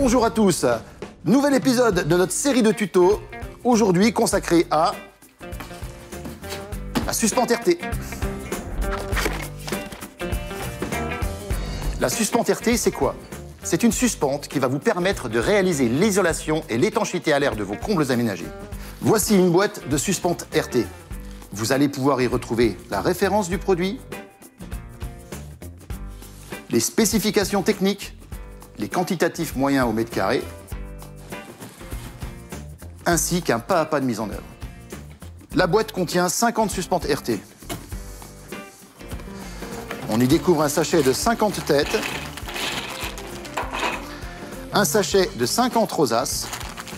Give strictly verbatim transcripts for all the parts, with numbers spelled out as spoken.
Bonjour à tous, nouvel épisode de notre série de tutos, aujourd'hui consacré à la suspente R T. La suspente R T, c'est quoi? C'est une suspente qui va vous permettre de réaliser l'isolation et l'étanchéité à l'air de vos combles aménagés. Voici une boîte de suspente R T. Vous allez pouvoir y retrouver la référence du produit, les spécifications techniques, les quantitatifs moyens au mètre carré, ainsi qu'un pas à pas de mise en œuvre. La boîte contient cinquante suspentes R T. On y découvre un sachet de cinquante têtes, un sachet de cinquante rosaces,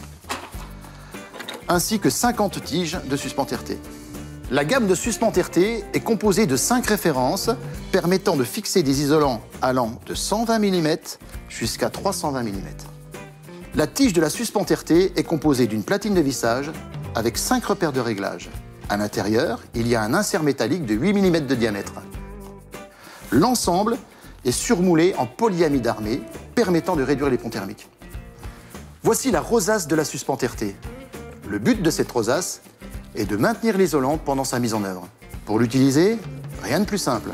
ainsi que cinquante tiges de suspente R T. La gamme de suspente R T est composée de cinq références permettant de fixer des isolants allant de cent vingt millimètres jusqu'à trois cent vingt millimètres. La tige de la suspente R T est composée d'une platine de vissage avec cinq repères de réglage. À l'intérieur, il y a un insert métallique de huit millimètres de diamètre. L'ensemble est surmoulé en polyamide armé, permettant de réduire les ponts thermiques. Voici la rosace de la suspente R T. Le but de cette rosace est de maintenir l'isolant pendant sa mise en œuvre. Pour l'utiliser, rien de plus simple.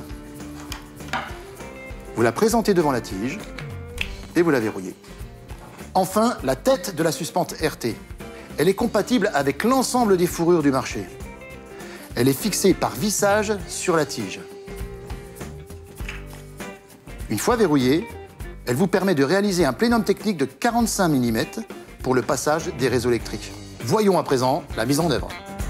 Vous la présentez devant la tige et vous la verrouillez. Enfin, la tête de la suspente R T. Elle est compatible avec l'ensemble des fourrures du marché. Elle est fixée par vissage sur la tige. Une fois verrouillée, elle vous permet de réaliser un plénum technique de quarante-cinq millimètres pour le passage des réseaux électriques. Voyons à présent la mise en œuvre.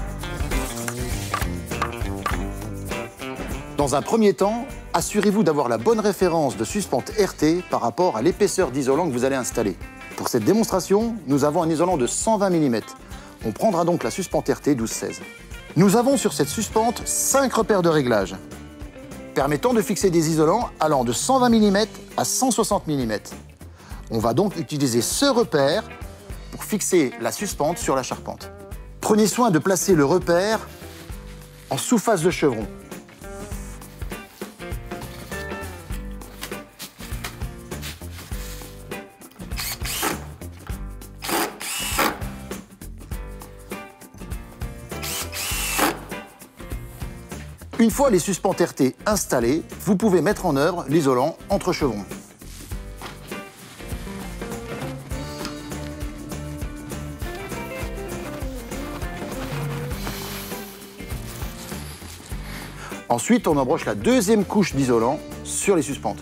Dans un premier temps, assurez-vous d'avoir la bonne référence de suspente R T par rapport à l'épaisseur d'isolant que vous allez installer. Pour cette démonstration, nous avons un isolant de cent vingt millimètres. On prendra donc la suspente R T douze seize. Nous avons sur cette suspente cinq repères de réglage, permettant de fixer des isolants allant de cent vingt millimètres à cent soixante millimètres. On va donc utiliser ce repère pour fixer la suspente sur la charpente. Prenez soin de placer le repère en sous-face de chevron. Une fois les suspentes R T installées, vous pouvez mettre en œuvre l'isolant entre chevrons. Ensuite, on embroche la deuxième couche d'isolant sur les suspentes.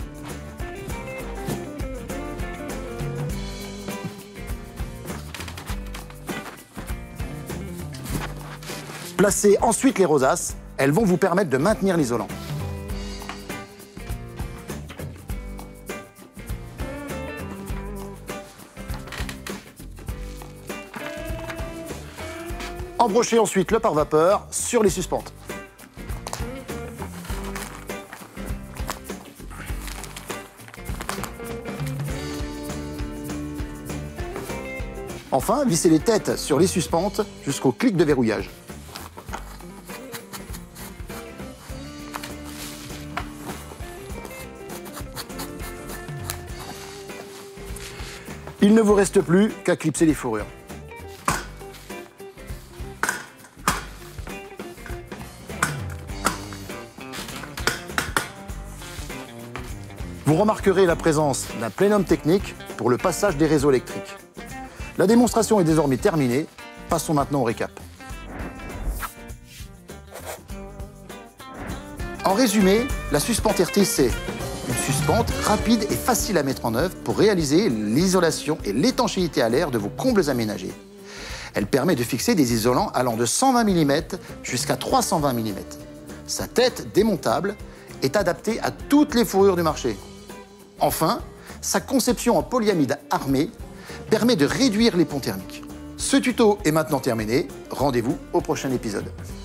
Placez ensuite les rosaces. Elles vont vous permettre de maintenir l'isolant. Embrochez ensuite le pare-vapeur sur les suspentes. Enfin, vissez les têtes sur les suspentes jusqu'au clic de verrouillage. Il ne vous reste plus qu'à clipser les fourrures. Vous remarquerez la présence d'un plénum technique pour le passage des réseaux électriques. La démonstration est désormais terminée. Passons maintenant au récap. En résumé, la suspente R T, c'est une suspente rapide et facile à mettre en œuvre pour réaliser l'isolation et l'étanchéité à l'air de vos combles aménagés. Elle permet de fixer des isolants allant de cent vingt millimètres jusqu'à trois cent vingt millimètres. Sa tête démontable est adaptée à toutes les fourrures du marché. Enfin, sa conception en polyamide armé permet de réduire les ponts thermiques. Ce tuto est maintenant terminé. Rendez-vous au prochain épisode.